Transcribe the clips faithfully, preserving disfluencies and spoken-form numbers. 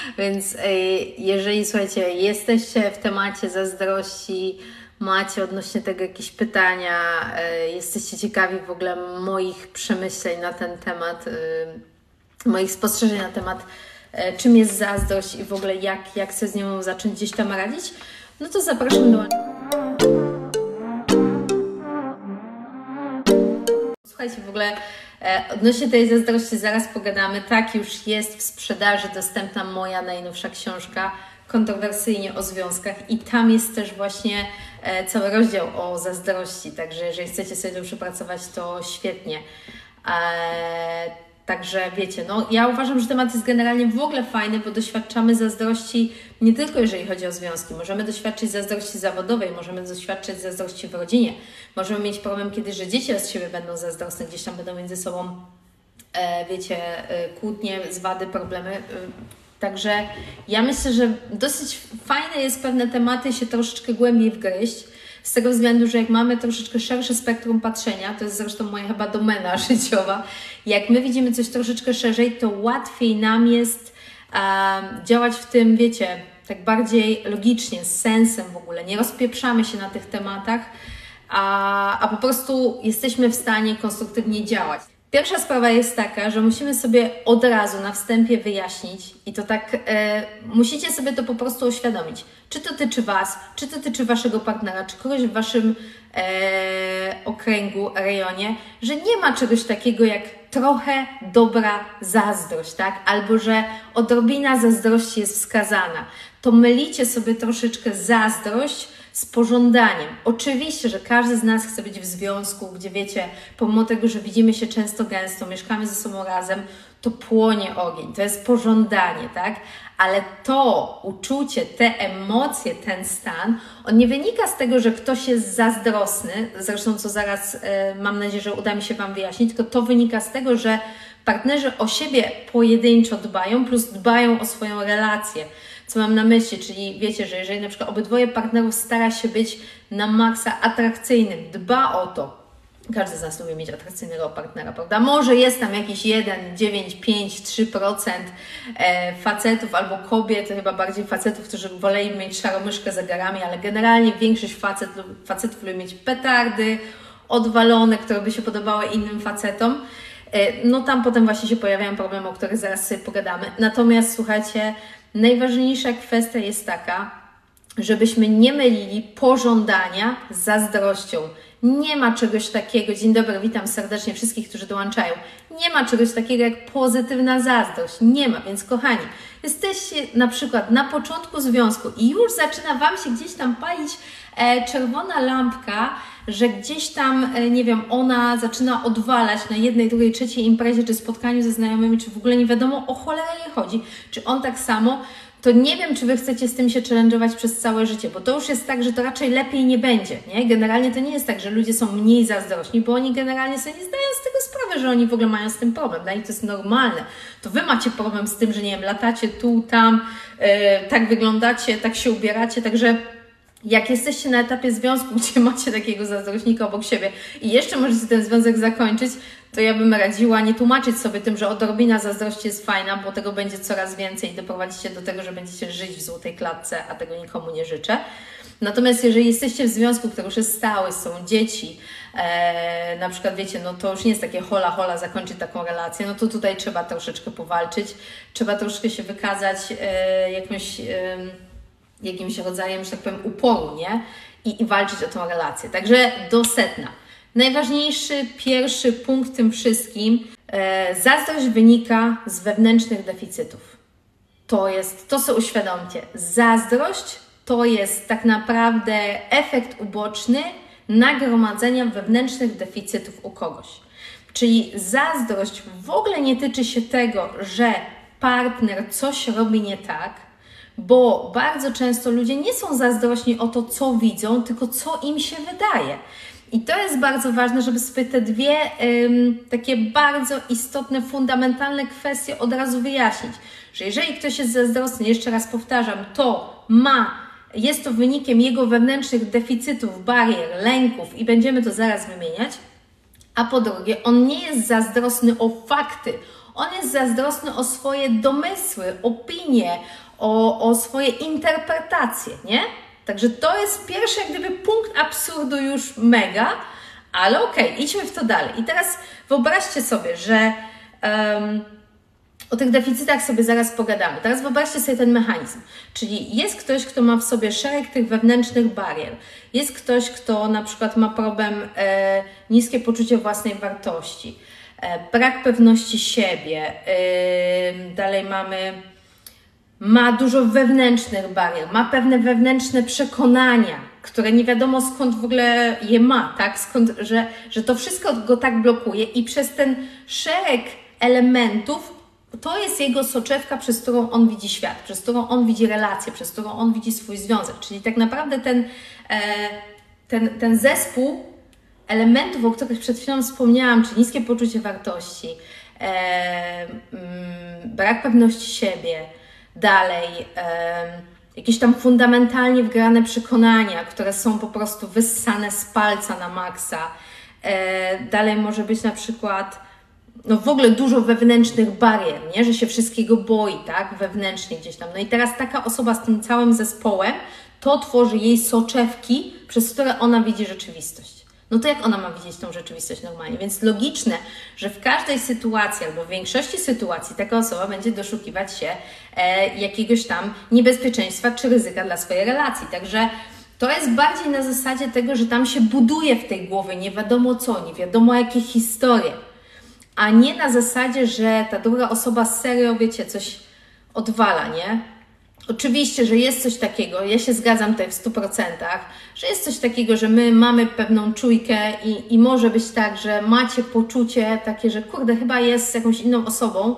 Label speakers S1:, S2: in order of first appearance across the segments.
S1: Więc jeżeli, słuchajcie, jesteście w temacie zazdrości, macie odnośnie tego jakieś pytania, jesteście ciekawi w ogóle moich przemyśleń na ten temat, moich spostrzeżeń na temat, czym jest zazdrość i w ogóle jak, jak sobie z nią zacząć gdzieś tam radzić, no to zapraszam do... Słuchajcie, w ogóle odnośnie tej zazdrości zaraz pogadamy. Tak, już jest w sprzedaży dostępna moja najnowsza książka Kontrowersyjnie o związkach i tam jest też właśnie cały rozdział o zazdrości, także jeżeli chcecie sobie to przepracować, to świetnie. Także wiecie, no ja uważam, że temat jest generalnie w ogóle fajny, bo doświadczamy zazdrości nie tylko jeżeli chodzi o związki. Możemy doświadczyć zazdrości zawodowej, możemy doświadczyć zazdrości w rodzinie. Możemy mieć problem, kiedy że dzieci z siebie będą zazdrosne, gdzieś tam będą między sobą, e, wiecie, e, kłótnie, zwady, problemy. E, także ja myślę, że dosyć fajne jest pewne tematy się troszeczkę głębiej wgryźć. Z tego względu, że jak mamy troszeczkę szersze spektrum patrzenia, to jest zresztą moja chyba domena życiowa, jak my widzimy coś troszeczkę szerzej, to łatwiej nam jest e, działać w tym, wiecie, tak bardziej logicznie, z sensem w ogóle. Nie rozpieprzamy się na tych tematach, a, a po prostu jesteśmy w stanie konstruktywnie działać. Pierwsza sprawa jest taka, że musimy sobie od razu na wstępie wyjaśnić i to tak, e, musicie sobie to po prostu uświadomić. Czy to tyczy Was, czy to tyczy Waszego partnera, czy kogoś w Waszym e, okręgu, rejonie, że nie ma czegoś takiego jak trochę dobra zazdrość, tak? Albo że odrobina zazdrości jest wskazana. To mylicie sobie troszeczkę zazdrość z pożądaniem. Oczywiście, że każdy z nas chce być w związku, gdzie wiecie, pomimo tego, że widzimy się często gęsto, mieszkamy ze sobą razem, to płonie ogień, to jest pożądanie, tak? Ale to uczucie, te emocje, ten stan, on nie wynika z tego, że ktoś jest zazdrosny, zresztą co zaraz e, mam nadzieję, że uda mi się Wam wyjaśnić, tylko to wynika z tego, że partnerzy o siebie pojedynczo dbają, plus dbają o swoją relację. Co mam na myśli, czyli wiecie, że jeżeli na przykład obydwoje partnerów stara się być na maksa atrakcyjnym, dba o to, każdy z nas lubi mieć atrakcyjnego partnera, prawda? Może jest tam jakiś jeden, dziewięć, pięć, trzy procent facetów albo kobiet, chyba bardziej facetów, którzy woleli mieć szarą myszkę za garami, ale generalnie większość facet, facetów lubi mieć petardy, odwalone, które by się podobały innym facetom. No tam potem właśnie się pojawiają problemy, o których zaraz sobie pogadamy. Natomiast słuchajcie, najważniejsza kwestia jest taka, żebyśmy nie mylili pożądania z zazdrością. Nie ma czegoś takiego, dzień dobry, witam serdecznie wszystkich, którzy dołączają. Nie ma czegoś takiego jak pozytywna zazdrość. Nie ma, więc kochani, jesteście na przykład na początku związku i już zaczyna Wam się gdzieś tam palić e, czerwona lampka, że gdzieś tam, e, nie wiem, ona zaczyna odwalać na jednej, drugiej, trzeciej imprezie, czy spotkaniu ze znajomymi, czy w ogóle nie wiadomo o cholerę jej chodzi, czy on tak samo, to nie wiem, czy Wy chcecie z tym się challenge'ować przez całe życie, bo to już jest tak, że to raczej lepiej nie będzie, nie? Generalnie to nie jest tak, że ludzie są mniej zazdrośni, bo oni generalnie sobie nie zdają z tego sprawy, że oni w ogóle mają z tym problem. Dla nich to jest normalne. To Wy macie problem z tym, że nie wiem, latacie tu, tam, yy, tak wyglądacie, tak się ubieracie, także jak jesteście na etapie związku, gdzie macie takiego zazdrośnika obok siebie i jeszcze możecie ten związek zakończyć, to ja bym radziła nie tłumaczyć sobie tym, że odrobina zazdrości jest fajna, bo tego będzie coraz więcej i doprowadzicie do tego, że będziecie żyć w złotej klatce, a tego nikomu nie życzę. Natomiast jeżeli jesteście w związku, który już jest stały, są dzieci, e, na przykład wiecie, no to już nie jest takie hola hola zakończyć taką relację, no to tutaj trzeba troszeczkę powalczyć, trzeba troszeczkę się wykazać e, jakąś... E, jakimś rodzajem, że tak powiem, uporu, nie? I, i walczyć o tą relację. Także do sedna. Najważniejszy, pierwszy punkt w tym wszystkim, e, zazdrość wynika z wewnętrznych deficytów. To jest, to co uświadomcie, zazdrość to jest tak naprawdę efekt uboczny nagromadzenia wewnętrznych deficytów u kogoś. Czyli zazdrość w ogóle nie tyczy się tego, że partner coś robi nie tak, bo bardzo często ludzie nie są zazdrośni o to, co widzą, tylko co im się wydaje. I to jest bardzo ważne, żeby sobie te dwie ym, takie bardzo istotne, fundamentalne kwestie od razu wyjaśnić. Że jeżeli ktoś jest zazdrosny, jeszcze raz powtarzam, to ma, jest to wynikiem jego wewnętrznych deficytów, barier, lęków i będziemy to zaraz wymieniać. A po drugie, on nie jest zazdrosny o fakty, On jest zazdrosny o swoje domysły, opinie, o, o swoje interpretacje, nie? Także to jest pierwszy jak gdyby punkt absurdu już mega, ale okej, okay, idźmy w to dalej. I teraz wyobraźcie sobie, że um, o tych deficytach sobie zaraz pogadamy. Teraz wyobraźcie sobie ten mechanizm. Czyli jest ktoś, kto ma w sobie szereg tych wewnętrznych barier. Jest ktoś, kto na przykład ma problem, e, niskie poczucie własnej wartości, e, brak pewności siebie, e, dalej mamy, ma dużo wewnętrznych barier, ma pewne wewnętrzne przekonania, które nie wiadomo skąd w ogóle je ma, tak? Skąd, że, że to wszystko go tak blokuje i przez ten szereg elementów to jest jego soczewka, przez którą on widzi świat, przez którą on widzi relacje, przez którą on widzi swój związek. Czyli tak naprawdę ten, e, ten, ten zespół elementów, o których przed chwilą wspomniałam, czyli niskie poczucie wartości, e, mm, brak pewności siebie, dalej e, jakieś tam fundamentalnie wgrane przekonania, które są po prostu wyssane z palca na maksa. E, dalej może być na przykład no w ogóle dużo wewnętrznych barier, nie? Że się wszystkiego boi, tak? Wewnętrznie gdzieś tam. No i teraz taka osoba z tym całym zespołem, to tworzy jej soczewki, przez które ona widzi rzeczywistość. No to jak ona ma widzieć tą rzeczywistość normalnie? Więc logiczne, że w każdej sytuacji albo w większości sytuacji taka osoba będzie doszukiwać się e, jakiegoś tam niebezpieczeństwa czy ryzyka dla swojej relacji. Także to jest bardziej na zasadzie tego, że tam się buduje w tej głowie nie wiadomo co, nie wiadomo jakie historie, a nie na zasadzie, że ta druga osoba serio, wiecie, coś odwala, nie? Oczywiście, że jest coś takiego, ja się zgadzam tutaj w stu procentach, że jest coś takiego, że my mamy pewną czujkę i, i może być tak, że macie poczucie takie, że kurde, chyba jest z jakąś inną osobą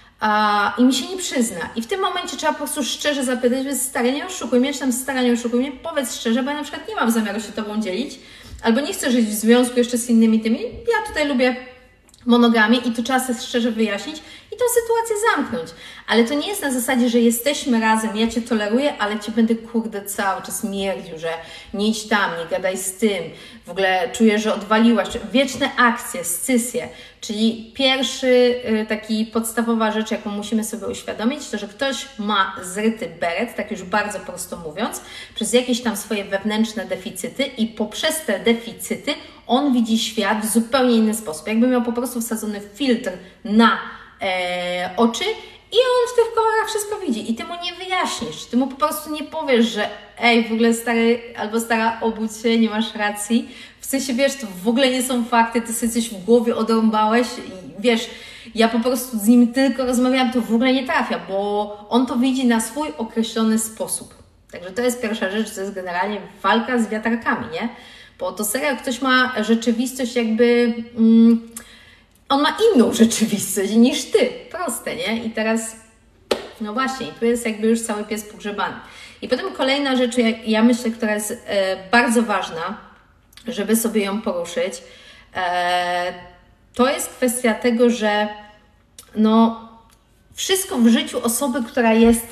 S1: a, i mi się nie przyzna. I w tym momencie trzeba po prostu szczerze zapytać, że stary, nie oszukuj mnie, czy tam stara, nie oszukuj mnie, powiedz szczerze, bo ja na przykład nie mam zamiaru się Tobą dzielić, albo nie chcę żyć w związku jeszcze z innymi tymi, ja tutaj lubię monogamię i to trzeba sobie szczerze wyjaśnić i tą sytuację zamknąć. Ale to nie jest na zasadzie, że jesteśmy razem, ja Cię toleruję, ale Cię będę kurde cały czas mierdził, że nie idź tam, nie gadaj z tym, w ogóle czuję, że odwaliłaś. Wieczne akcje, scysje, czyli pierwszy y, taki podstawowa rzecz, jaką musimy sobie uświadomić, to, że ktoś ma zryty beret, tak już bardzo prosto mówiąc, przez jakieś tam swoje wewnętrzne deficyty i poprzez te deficyty on widzi świat w zupełnie inny sposób. Jakby miał po prostu wsadzony filtr na e, oczy i on w tych kolorach wszystko widzi. I Ty mu nie wyjaśnisz, Ty mu po prostu nie powiesz, że ej, w ogóle stary albo stara, obudź się, nie masz racji. W sensie, wiesz, to w ogóle nie są fakty, Ty sobie coś w głowie odrąbałeś i wiesz, ja po prostu z nim tylko rozmawiałam, to w ogóle nie trafia, bo on to widzi na swój określony sposób. Także to jest pierwsza rzecz, to jest generalnie walka z wiatrakami, nie? Bo to serio, ktoś ma rzeczywistość jakby... Mm, on ma inną rzeczywistość niż Ty. Proste, nie? I teraz, no właśnie, tu jest jakby już cały pies pogrzebany. I potem kolejna rzecz, ja, ja myślę, która jest e, bardzo ważna, żeby sobie ją poruszyć, e, to jest kwestia tego, że no, wszystko w życiu osoby, która jest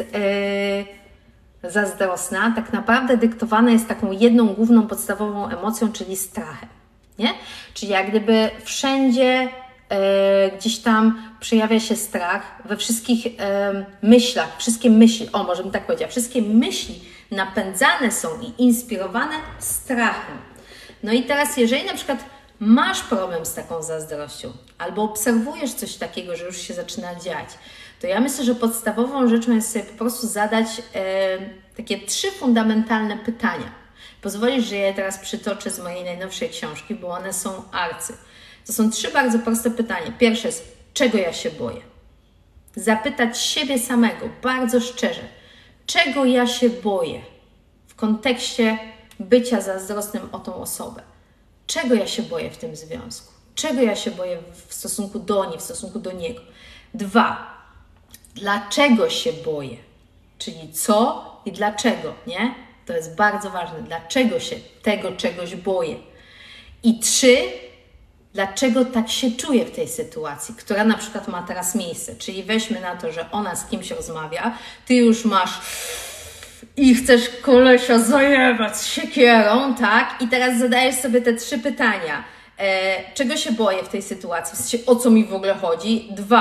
S1: e, zazdrosna, tak naprawdę dyktowane jest taką jedną główną, podstawową emocją, czyli strachem, nie? Czyli jak gdyby wszędzie gdzieś tam przejawia się strach, we wszystkich e, myślach, wszystkie myśli, o może bym tak powiedziała, wszystkie myśli napędzane są i inspirowane strachem. No i teraz, jeżeli na przykład masz problem z taką zazdrością, albo obserwujesz coś takiego, że już się zaczyna dziać, to ja myślę, że podstawową rzeczą jest sobie po prostu zadać e, takie trzy fundamentalne pytania. Pozwolisz, że je teraz przytoczę z mojej najnowszej książki, bo one są arcy. To są trzy bardzo proste pytania. Pierwsze jest, czego ja się boję? Zapytać siebie samego, bardzo szczerze, czego ja się boję w kontekście bycia zazdrosnym o tą osobę? Czego ja się boję w tym związku? Czego ja się boję w stosunku do niej, w stosunku do niego? Dwa, dlaczego się boję? Czyli co i dlaczego, nie? To jest bardzo ważne. Dlaczego się tego czegoś boję? I trzy, dlaczego tak się czuję w tej sytuacji, która na przykład ma teraz miejsce. Czyli weźmy na to, że ona z kimś rozmawia, Ty już masz i chcesz kolesia zajebać z siekierą, tak? I teraz zadajesz sobie te trzy pytania. E, czego się boję w tej sytuacji? W sensie, o co mi w ogóle chodzi? Dwa,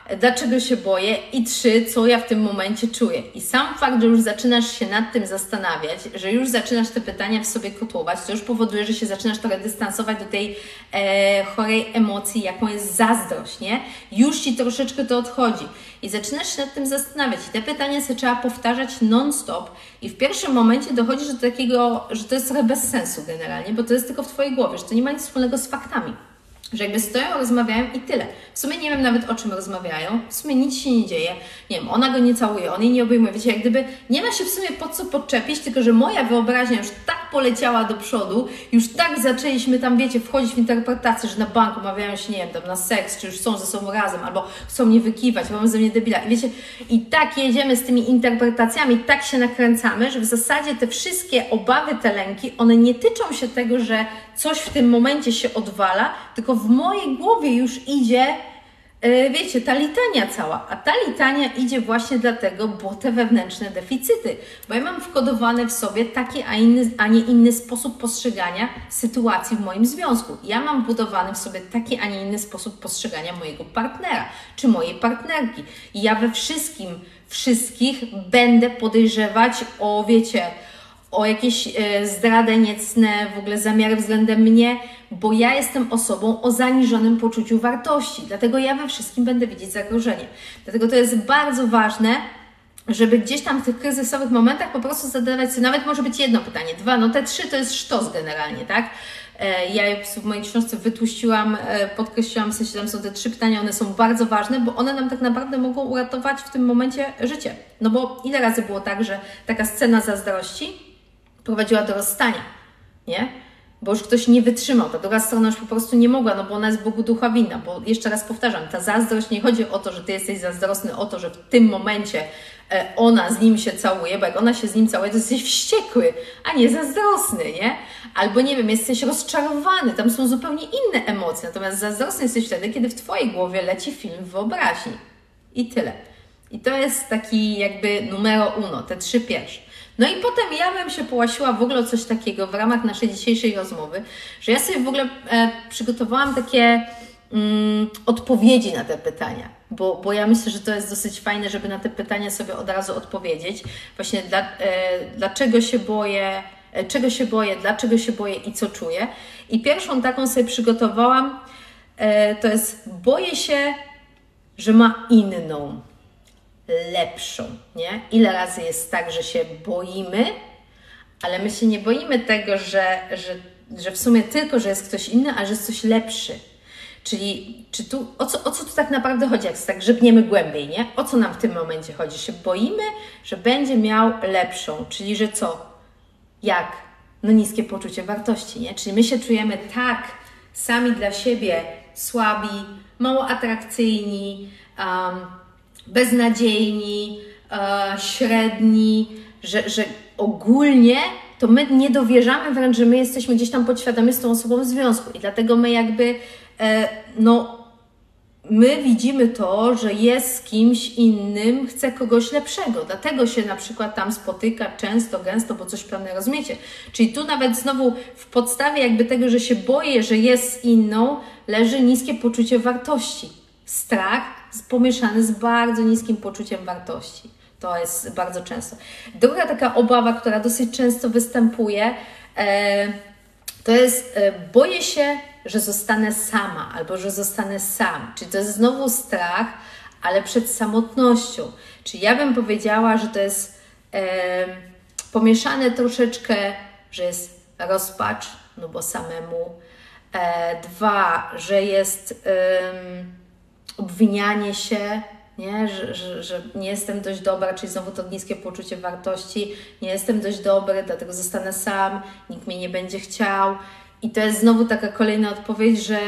S1: dlaczego się boję i trzy, co ja w tym momencie czuję. I sam fakt, że już zaczynasz się nad tym zastanawiać, że już zaczynasz te pytania w sobie kotłować, to już powoduje, że się zaczynasz trochę dystansować do tej e, chorej emocji, jaką jest zazdrość, nie? Już Ci troszeczkę to odchodzi i zaczynasz się nad tym zastanawiać. I te pytania sobie trzeba powtarzać non-stop i w pierwszym momencie dochodzisz do takiego, że to jest trochę bez sensu generalnie, bo to jest tylko w Twojej głowie, że to nie ma nic wspólnego z faktami. Że jakby stoją, rozmawiają i tyle. W sumie nie wiem nawet, o czym rozmawiają, w sumie nic się nie dzieje, nie wiem, ona go nie całuje, on jej nie obejmuje, wiecie, jak gdyby nie ma się w sumie po co podczepić, tylko że moja wyobraźnia już tak poleciała do przodu, już tak zaczęliśmy tam, wiecie, wchodzić w interpretację, że na bank umawiają się, nie wiem, tam na seks, czy już są ze sobą razem, albo chcą mnie wykiwać, bo mam ze mnie debila. I wiecie, i tak jedziemy z tymi interpretacjami, tak się nakręcamy, że w zasadzie te wszystkie obawy, te lęki, one nie tyczą się tego, że coś w tym momencie się odwala, tylko w mojej głowie już idzie, yy, wiecie, ta litania cała. A ta litania idzie właśnie dlatego, bo te wewnętrzne deficyty. Bo ja mam wkodowane w sobie taki, a, inny, a nie inny sposób postrzegania sytuacji w moim związku. Ja mam budowany w sobie taki, a nie inny sposób postrzegania mojego partnera, czy mojej partnerki. I ja we wszystkim, wszystkich będę podejrzewać o, wiecie, o jakieś e, zdradę niecne, w ogóle zamiary względem mnie, bo ja jestem osobą o zaniżonym poczuciu wartości. Dlatego ja we wszystkim będę widzieć zagrożenie. Dlatego to jest bardzo ważne, żeby gdzieś tam w tych kryzysowych momentach po prostu zadawać sobie, nawet może być jedno pytanie, dwa, no te trzy to jest sztos generalnie, tak? E, ja je w mojej książce wytłuściłam, e, podkreśliłam, w sensie tam są te trzy pytania, one są bardzo ważne, bo one nam tak naprawdę mogą uratować w tym momencie życie. No bo ile razy było tak, że taka scena zazdrości prowadziła do rozstania, nie? Bo już ktoś nie wytrzymał, ta druga strona już po prostu nie mogła, no bo ona jest Bogu ducha winna, bo jeszcze raz powtarzam, ta zazdrość nie chodzi o to, że Ty jesteś zazdrosny o to, że w tym momencie ona z nim się całuje, bo jak ona się z nim całuje, to jesteś wściekły, a nie zazdrosny, nie? Albo nie wiem, jesteś rozczarowany, tam są zupełnie inne emocje, natomiast zazdrosny jesteś wtedy, kiedy w Twojej głowie leci film w wyobraźni. I tyle. I to jest taki jakby numero uno, te trzy pierwsze. No i potem ja bym się połasiła w ogóle o coś takiego w ramach naszej dzisiejszej rozmowy, że ja sobie w ogóle e, przygotowałam takie mm, odpowiedzi na te pytania, bo, bo ja myślę, że to jest dosyć fajne, żeby na te pytania sobie od razu odpowiedzieć. Właśnie dla, e, dlaczego się boję, e, czego się boję, dlaczego się boję i co czuję. I pierwszą taką sobie przygotowałam, e, to jest boję się, że ma inną, lepszą, nie? Ile razy jest tak, że się boimy, ale my się nie boimy tego, że, że, że w sumie tylko, że jest ktoś inny, a że jest coś lepszy. Czyli czy tu, o co, o co tu tak naprawdę chodzi, jak tak grzebniemy głębiej, nie? O co nam w tym momencie chodzi? Się boimy, że będzie miał lepszą, czyli że co? Jak? No niskie poczucie wartości, nie? Czyli my się czujemy tak sami dla siebie słabi, mało atrakcyjni, um, beznadziejni, e, średni, że, że ogólnie to my nie dowierzamy wręcz, że my jesteśmy gdzieś tam podświadomie z tą osobą w związku i dlatego my jakby, e, no, my widzimy to, że jest z kimś innym, chce kogoś lepszego, dlatego się na przykład tam spotyka często, gęsto, bo coś pewnie rozumiecie. Czyli tu nawet znowu w podstawie jakby tego, że się boję, że jest z inną, leży niskie poczucie wartości. Strach pomieszany z bardzo niskim poczuciem wartości. To jest bardzo często. Druga taka obawa, która dosyć często występuje, e, to jest e, boję się, że zostanę sama albo że zostanę sam. Czyli to jest znowu strach, ale przed samotnością. Czyli ja bym powiedziała, że to jest e, pomieszane troszeczkę, że jest rozpacz, no bo samemu. E, dwa, że jest e, obwinianie się, nie? Że, że, że nie jestem dość dobra, czyli znowu to niskie poczucie wartości, nie jestem dość dobry, dlatego zostanę sam, nikt mnie nie będzie chciał. I to jest znowu taka kolejna odpowiedź, że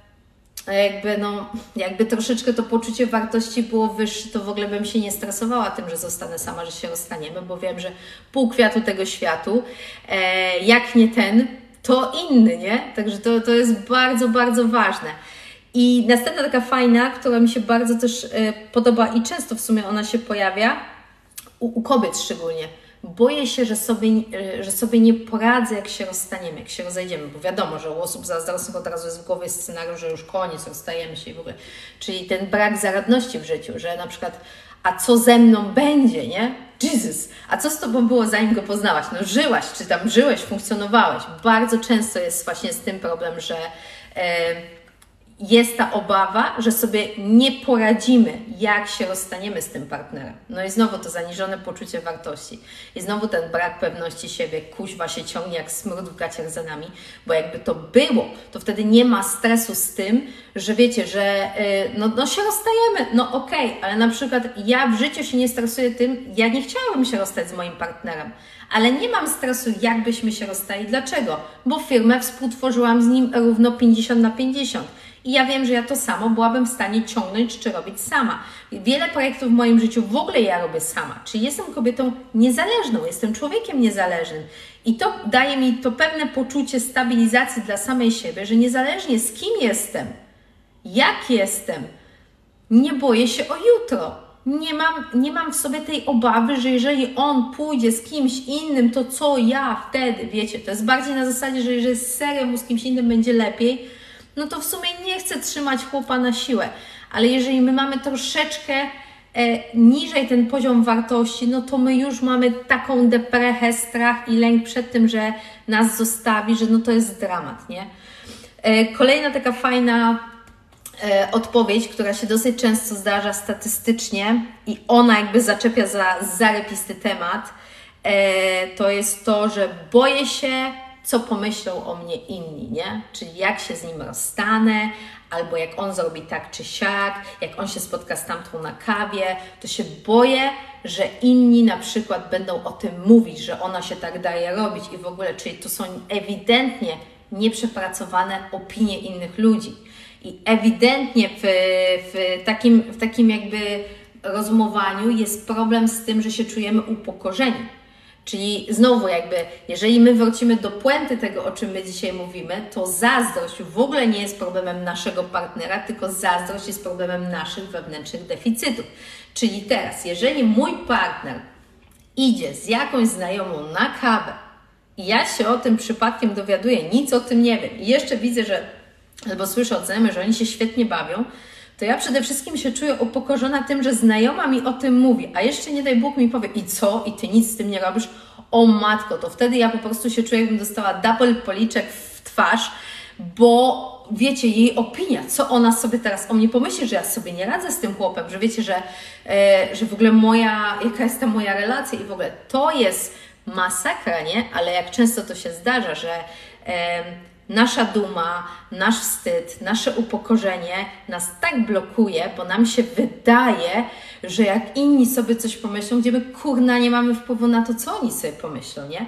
S1: jakby, no, jakby troszeczkę to poczucie wartości było wyższe, to w ogóle bym się nie stresowała tym, że zostanę sama, że się rozstaniemy, bo wiem, że pół kwiatu tego światu, e, jak nie ten, to inny, nie? Także to, to jest bardzo, bardzo ważne. I następna taka fajna, która mi się bardzo też y, podoba i często w sumie ona się pojawia, u, u kobiet szczególnie. boję się, że sobie, że sobie nie poradzę, jak się rozstaniemy, jak się rozejdziemy, bo wiadomo, że u osób zazdrosnych od razu jest w głowie scenariusz, że już koniec, rozstajemy się i w ogóle. Czyli ten brak zaradności w życiu, że na przykład, a co ze mną będzie, nie? Jezus, a co z Tobą było, zanim go poznałaś? No żyłaś, czy tam żyłeś, funkcjonowałeś. Bardzo często jest właśnie z tym problem, że e, jest ta obawa, że sobie nie poradzimy, jak się rozstaniemy z tym partnerem. No i znowu to zaniżone poczucie wartości. I znowu ten brak pewności siebie, kuźwa się ciągnie jak smród w gaciach za nami, bo jakby to było, to wtedy nie ma stresu z tym, że wiecie, że yy, no, no się rozstajemy, no okej, okay, ale na przykład ja w życiu się nie stresuję tym, ja nie chciałabym się rozstać z moim partnerem, ale nie mam stresu, jakbyśmy się rozstali. Dlaczego? Bo firmę współtworzyłam z nim równo pięćdziesiąt na pięćdziesiąt. I ja wiem, że ja to samo byłabym w stanie ciągnąć czy robić sama. Wiele projektów w moim życiu w ogóle ja robię sama. Czyli jestem kobietą niezależną, jestem człowiekiem niezależnym. I to daje mi to pewne poczucie stabilizacji dla samej siebie, że niezależnie z kim jestem, jak jestem, nie boję się o jutro. Nie mam, nie mam w sobie tej obawy, że jeżeli on pójdzie z kimś innym, to co ja wtedy, wiecie, to jest bardziej na zasadzie, że jeżeli z serio mu z kimś innym będzie lepiej, no to w sumie nie chcę trzymać chłopa na siłę. Ale jeżeli my mamy troszeczkę e, niżej ten poziom wartości, no to my już mamy taką deprechę, strach i lęk przed tym, że nas zostawi, że no to jest dramat, nie? E, kolejna taka fajna e, odpowiedź, która się dosyć często zdarza statystycznie i ona jakby zaczepia za zarypisty temat, e, to jest to, że boję się, co pomyślą o mnie inni, nie? Czyli jak się z nim rozstanę, albo jak on zrobi tak czy siak, jak on się spotka z tamtą na kawie, to się boję, że inni na przykład będą o tym mówić, że ona się tak daje robić i w ogóle, czyli to są ewidentnie nieprzepracowane opinie innych ludzi. I ewidentnie w, w, takim, w takim jakby rozmowaniu jest problem z tym, że się czujemy upokorzeni. Czyli znowu jakby, jeżeli my wrócimy do puenty tego, o czym my dzisiaj mówimy, to zazdrość w ogóle nie jest problemem naszego partnera, tylko zazdrość jest problemem naszych wewnętrznych deficytów. Czyli teraz, jeżeli mój partner idzie z jakąś znajomą na kawę i ja się o tym przypadkiem dowiaduję, nic o tym nie wiem i jeszcze widzę, że, albo słyszę od znajomych, że oni się świetnie bawią, to ja przede wszystkim się czuję upokorzona tym, że znajoma mi o tym mówi, a jeszcze nie daj Bóg mi powie i co? I Ty nic z tym nie robisz? O matko, to wtedy ja po prostu się czuję, jakbym dostała double policzek w twarz, bo wiecie, jej opinia, co ona sobie teraz o mnie pomyśli, że ja sobie nie radzę z tym chłopem, że wiecie, że, e, że w ogóle moja, jaka jest ta moja relacja i w ogóle to jest masakra, nie? Ale jak często to się zdarza, że e, nasza duma, nasz wstyd, nasze upokorzenie nas tak blokuje, bo nam się wydaje, że jak inni sobie coś pomyślą, gdzie my kurna nie mamy wpływu na to, co oni sobie pomyślą, nie?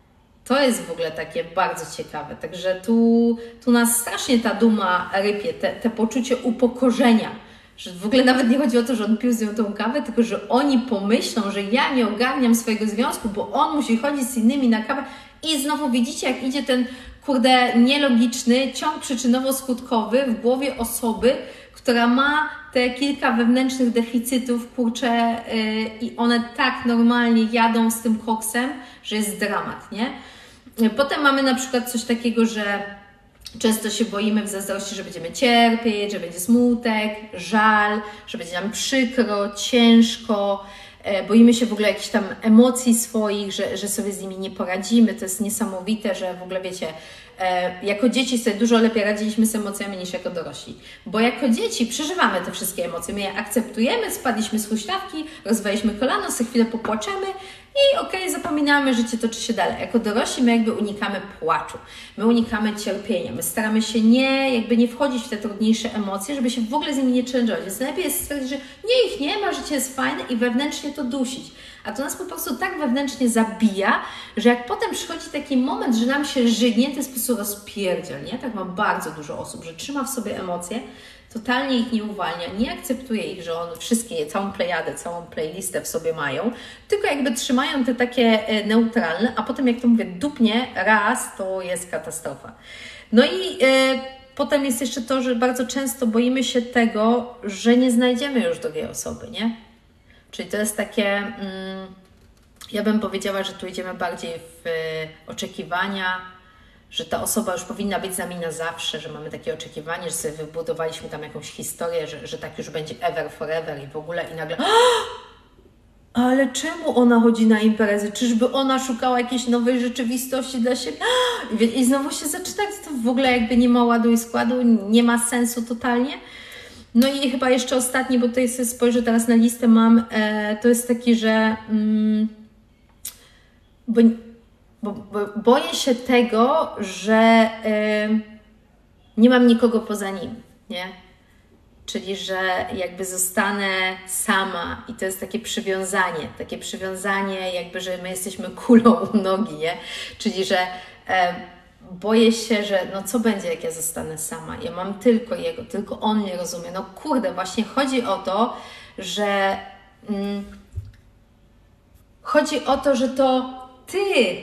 S1: To jest w ogóle takie bardzo ciekawe. Także tu, tu nas strasznie ta duma rypie, te, te poczucie upokorzenia, że w ogóle nawet nie chodzi o to, że on pił z nią tą kawę, tylko że oni pomyślą, że ja nie ogarniam swojego związku, bo on musi chodzić z innymi na kawę i znowu widzicie, jak idzie ten kurde nielogiczny ciąg przyczynowo-skutkowy w głowie osoby, która ma te kilka wewnętrznych deficytów, kurczę, yy, i one tak normalnie jadą z tym koksem, że jest dramat, nie? Potem mamy na przykład coś takiego, że często się boimy w zazdrości, że będziemy cierpieć, że będzie smutek, żal, że będzie nam przykro, ciężko. Boimy się w ogóle jakichś tam emocji swoich, że, że sobie z nimi nie poradzimy. To jest niesamowite, że w ogóle wiecie, jako dzieci sobie dużo lepiej radziliśmy z emocjami niż jako dorośli. Bo jako dzieci przeżywamy te wszystkie emocje. My je akceptujemy, spadliśmy z huśtawki, rozwaliśmy kolano, sobie chwilę popłaczemy i okej, okay, zapominamy, życie toczy się dalej. Jako dorośli my jakby unikamy płaczu, my unikamy cierpienia, my staramy się nie, jakby nie wchodzić w te trudniejsze emocje, żeby się w ogóle z nimi nie challenge'ować. Więc najlepiej jest stwierdzić, że nie, ich nie ma, życie jest fajne i wewnętrznie to dusić. A to nas po prostu tak wewnętrznie zabija, że jak potem przychodzi taki moment, że nam się żygnie, to jest po prostu rozpierdziel, nie? Tak ma bardzo dużo osób, że trzyma w sobie emocje, totalnie ich nie uwalnia, nie akceptuje ich, że on wszystkie, całą plejadę, całą playlistę w sobie mają, tylko jakby trzymają te takie neutralne, a potem jak to mówię, dupnie raz, to jest katastrofa. No i yy, potem jest jeszcze to, że bardzo często boimy się tego, że nie znajdziemy już drugiej osoby, nie? Czyli to jest takie, mm, Ja bym powiedziała, że tu idziemy bardziej w oczekiwania, że ta osoba już powinna być z nami na zawsze, że mamy takie oczekiwanie, że sobie wybudowaliśmy tam jakąś historię, że, że tak już będzie ever, forever i w ogóle i nagle ale czemu ona chodzi na imprezy? Czyżby ona szukała jakiejś nowej rzeczywistości dla siebie? I, i znowu się zaczyna, to w ogóle jakby nie ma ładu i składu, nie ma sensu totalnie. No i chyba jeszcze ostatni, bo tutaj sobie spojrzę teraz na listę mam, e, to jest taki, że mm, bo, bo, bo boję się tego, że e, nie mam nikogo poza nim, nie? Czyli, że jakby zostanę sama i to jest takie przywiązanie, takie przywiązanie jakby, że my jesteśmy kulą u nogi, nie? Czyli, że e, boję się, że no co będzie, jak ja zostanę sama? Ja mam tylko jego, tylko on mnie rozumie. No kurde, właśnie chodzi o to, że mm, chodzi o to, że to Ty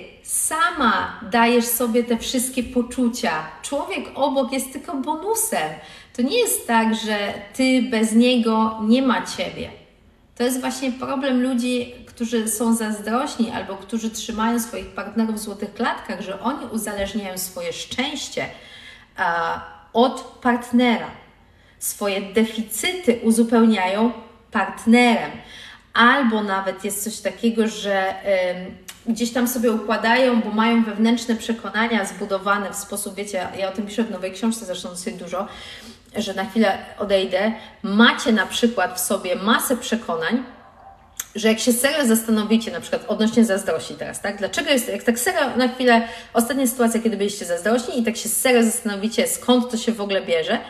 S1: sama dajesz sobie te wszystkie poczucia. Człowiek obok jest tylko bonusem. To nie jest tak, że Ty bez niego nie ma Ciebie. To jest właśnie problem ludzi, którzy są zazdrośni albo którzy trzymają swoich partnerów w złotych klatkach, że oni uzależniają swoje szczęście a, od partnera. Swoje deficyty uzupełniają partnerem. Albo nawet jest coś takiego, że y, gdzieś tam sobie układają, bo mają wewnętrzne przekonania zbudowane w sposób, wiecie, ja o tym piszę w nowej książce, zresztą dosyć dużo, że na chwilę odejdę, macie na przykład w sobie masę przekonań, że jak się serio zastanowicie, na przykład odnośnie zazdrości teraz, tak? Dlaczego jest, jak tak serio na chwilę, ostatnia sytuacja, kiedy byliście zazdrośni i tak się serio zastanowicie, skąd to się w ogóle bierze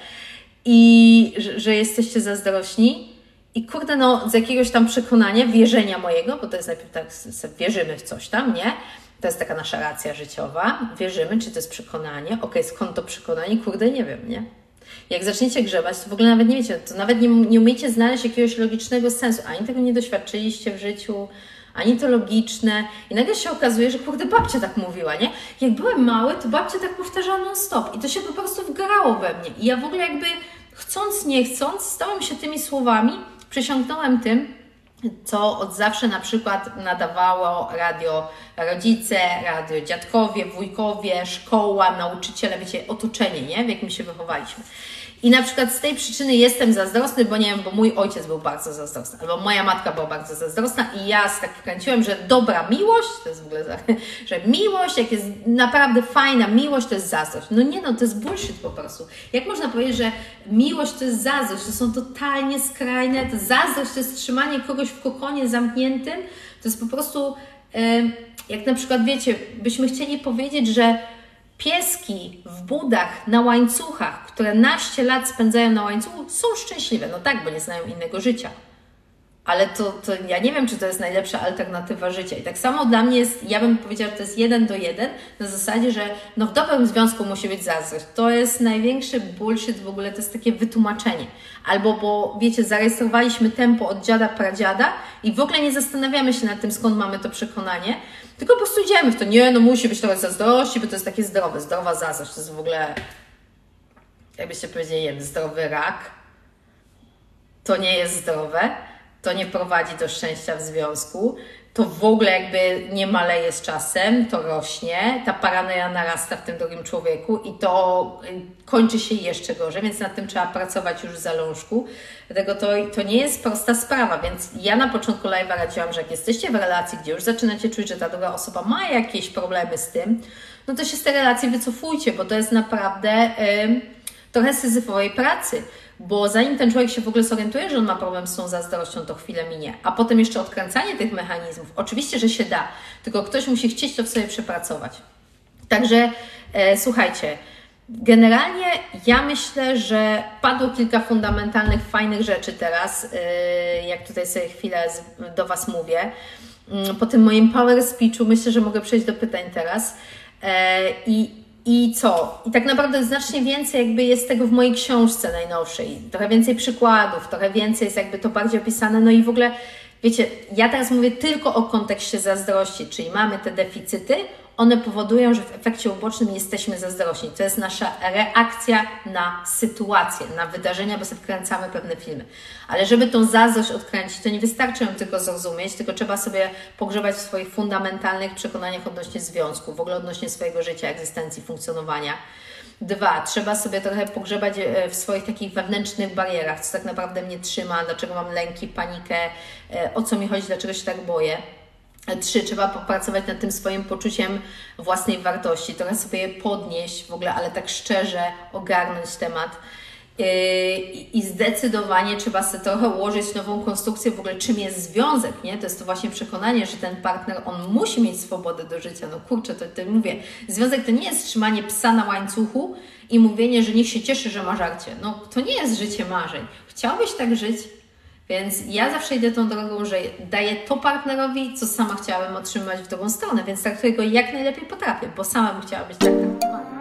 S1: i że, że jesteście zazdrośni i kurde, no z jakiegoś tam przekonania, wierzenia mojego, bo to jest najpierw tak, wierzymy w coś tam, nie? To jest taka nasza racja życiowa, wierzymy, czy to jest przekonanie, okej, skąd to przekonanie, kurde, nie wiem, nie? Jak zaczniecie grzebać, to w ogóle nawet nie wiecie, to nawet nie, nie umiecie znaleźć jakiegoś logicznego sensu. Ani tego nie doświadczyliście w życiu, ani to logiczne. I nagle się okazuje, że kurde, babcia tak mówiła, nie? Jak byłem mały, to babcia tak powtarzała non-stop. I to się po prostu wgrało we mnie. I ja w ogóle jakby chcąc, nie chcąc, stałem się tymi słowami, przysiągnąłem tym, co od zawsze na przykład nadawało radio rodzice, radio dziadkowie, wujkowie, szkoła, nauczyciele, wiecie, otoczenie, nie? W jakim się wychowaliśmy. I na przykład z tej przyczyny jestem zazdrosny, bo nie wiem, bo mój ojciec był bardzo zazdrosny, albo moja matka była bardzo zazdrosna i ja tak wkręciłem, że dobra miłość, to jest w ogóle, że miłość, jak jest naprawdę fajna miłość, to jest zazdrość. No nie no, to jest bullshit po prostu. Jak można powiedzieć, że miłość to jest zazdrość? To są totalnie skrajne, to zazdrość to jest trzymanie kogoś w kokonie zamkniętym, to jest po prostu, jak na przykład wiecie, byśmy chcieli powiedzieć, że pieski w budach na łańcuchach, które naście lat spędzają na łańcuchu, są szczęśliwe. No tak, bo nie znają innego życia. Ale to, to ja nie wiem, czy to jest najlepsza alternatywa życia. I tak samo dla mnie jest, ja bym powiedziała, że to jest jeden do jeden, na zasadzie, że no w dobrym związku musi być zazdrość. To jest największy bullshit w ogóle, to jest takie wytłumaczenie. Albo, bo wiecie, zarejestrowaliśmy tempo od dziada, pradziada i w ogóle nie zastanawiamy się nad tym, skąd mamy to przekonanie, tylko po prostu idziemy w to. Nie, no musi być trochę zazdrości, bo to jest takie zdrowe. Zdrowa zazdrość to jest w ogóle, jakbyście powiedzieli, nie wiem, zdrowy rak. To nie jest zdrowe. To nie prowadzi do szczęścia w związku, to w ogóle jakby nie maleje z czasem, to rośnie, ta paranoja narasta w tym drugim człowieku i to kończy się jeszcze gorzej, więc nad tym trzeba pracować już w zalążku. Dlatego to, to nie jest prosta sprawa, więc ja na początku live'a radziłam, że jak jesteście w relacji, gdzie już zaczynacie czuć, że ta druga osoba ma jakieś problemy z tym, no to się z tej relacji wycofujcie, bo to jest naprawdę yy, trochę syzyfowej pracy. Bo zanim ten człowiek się w ogóle zorientuje, że on ma problem z tą zazdrością, to chwilę minie. A potem jeszcze odkręcanie tych mechanizmów. Oczywiście, że się da, tylko ktoś musi chcieć to w sobie przepracować. Także e, słuchajcie, generalnie ja myślę, że padło kilka fundamentalnych, fajnych rzeczy teraz, e, jak tutaj sobie chwilę z, do Was mówię. Po tym moim power speechu myślę, że mogę przejść do pytań teraz. E, i I co? I tak naprawdę znacznie więcej jakby jest tego w mojej książce najnowszej. Trochę więcej przykładów, trochę więcej jest jakby to bardziej opisane. No i w ogóle, wiecie, ja teraz mówię tylko o kontekście zazdrości, czyli mamy te deficyty one powodują, że w efekcie ubocznym jesteśmy zazdrośni. To jest nasza reakcja na sytuację, na wydarzenia, bo sobie wkręcamy pewne filmy. Ale żeby tą zazdrość odkręcić, to nie wystarczy ją tylko zrozumieć, tylko trzeba sobie pogrzebać w swoich fundamentalnych przekonaniach odnośnie związku, w ogóle odnośnie swojego życia, egzystencji, funkcjonowania. Dwa, trzeba sobie trochę pogrzebać w swoich takich wewnętrznych barierach, co tak naprawdę mnie trzyma, dlaczego mam lęki, panikę, o co mi chodzi, dlaczego się tak boję. Trzy, trzeba popracować nad tym swoim poczuciem własnej wartości, trochę sobie je podnieść w ogóle, ale tak szczerze ogarnąć temat. I zdecydowanie trzeba sobie trochę ułożyć nową konstrukcję w ogóle, czym jest związek, nie? To jest to właśnie przekonanie, że ten partner, on musi mieć swobodę do życia. No kurczę, to, to mówię, związek to nie jest trzymanie psa na łańcuchu i mówienie, że niech się cieszy, że ma żarcie. No to nie jest życie marzeń. Chciałbyś tak żyć? Więc ja zawsze idę tą drogą, że daję to partnerowi, co sama chciałabym otrzymać w drugą stronę, więc traktuję go jak najlepiej potrafię, bo sama bym chciała być tak traktowana.